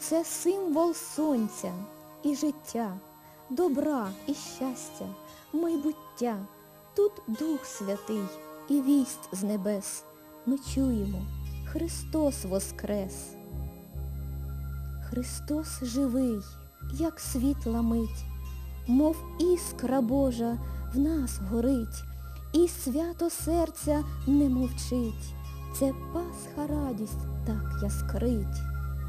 Це символ сонця і життя, добра і щастя, майбуття. Тут Дух Святий і вість з небес. Ми чуємо, Христос воскрес. Христос живий, як світла мить, мов іскра Божа в нас горить, і свято серця не мовчить. Це Пасха радість так яскрить.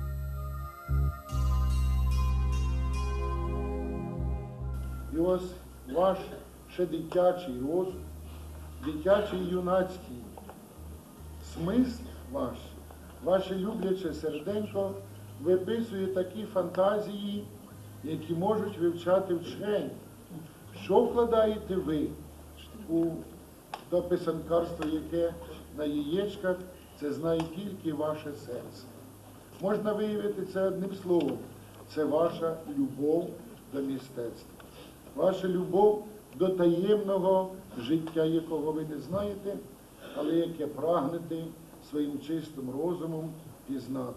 І ось ваш ще дитячий розум, дитячий юнацький смисл ваш, ваше любляче серденько виписує такі фантазії, які можуть вивчати вчені. Що вкладаєте ви у то писанкарство, яке на яєчках, це знає тільки ваше серце. Можна виявити це одним словом. Це ваша любов до мистецтва. Ваша любов до таємного життя, якого ви не знаєте, але яке прагнете своїм чистим розумом пізнати.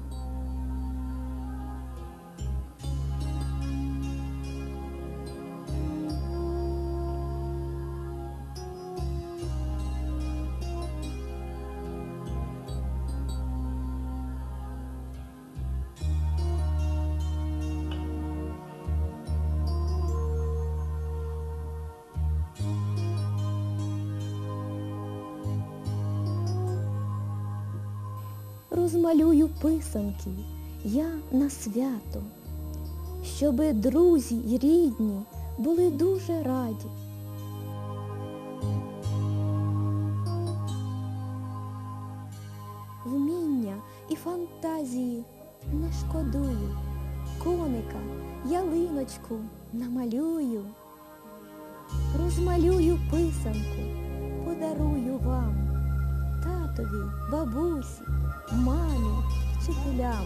Розмалюю писанки я на свято, щоби друзі й рідні були дуже раді. Вміння і фантазії не шкодую, коника, ялиночку намалюю. Розмалюю писанку, подарую вам, татові, бабусі, мамі, вчителям.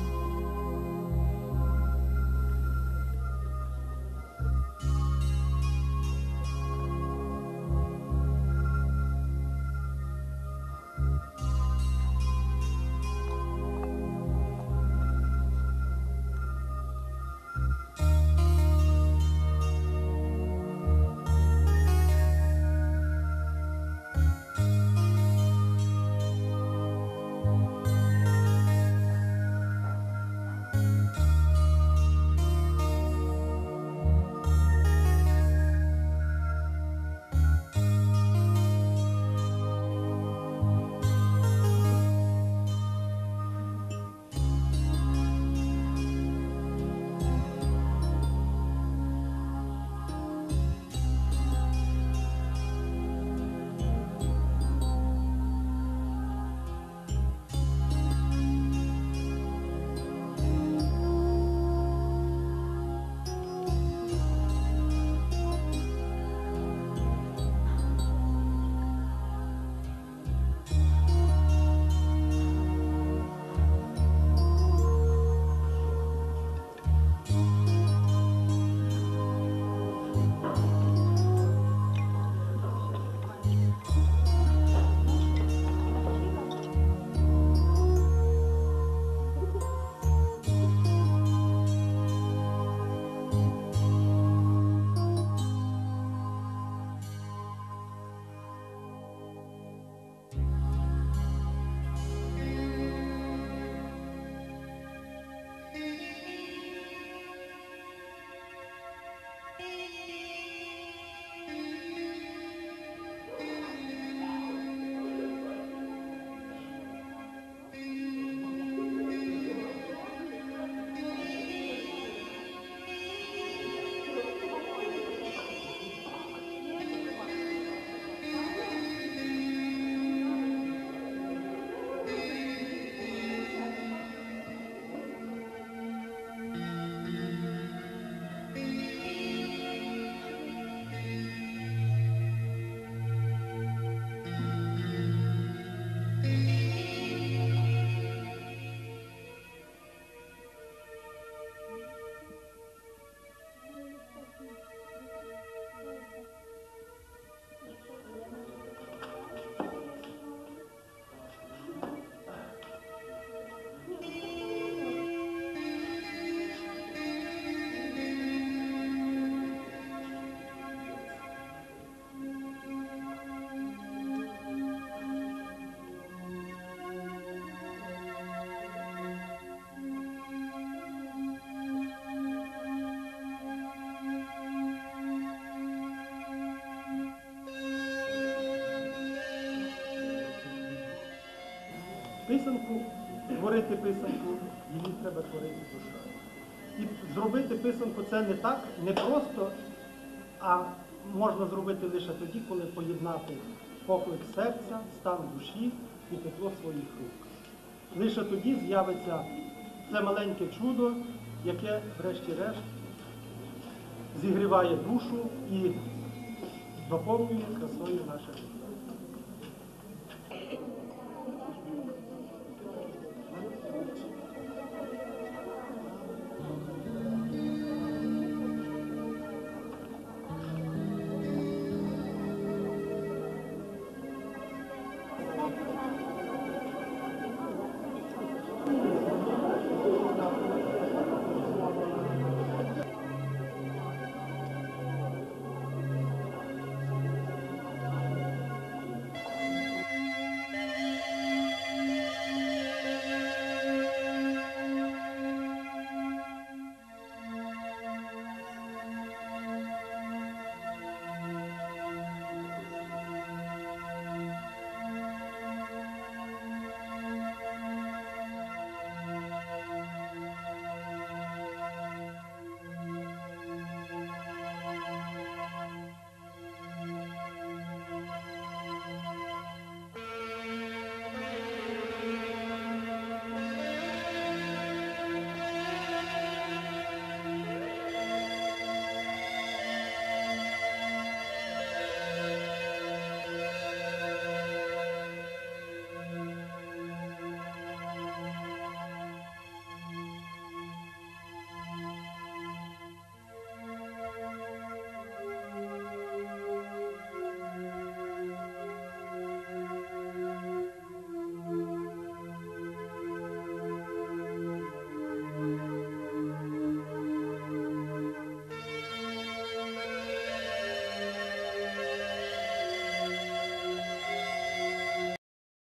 писанку, творити писанку, її треба творити душою. І зробити писанку це не так, не просто, а можна зробити лише тоді, коли поєднати поклик серця, стан душі і тепло своїх рук. Лише тоді з'явиться це маленьке чудо, яке, врешті-решт, зігріває душу і доповнює красою наше життя.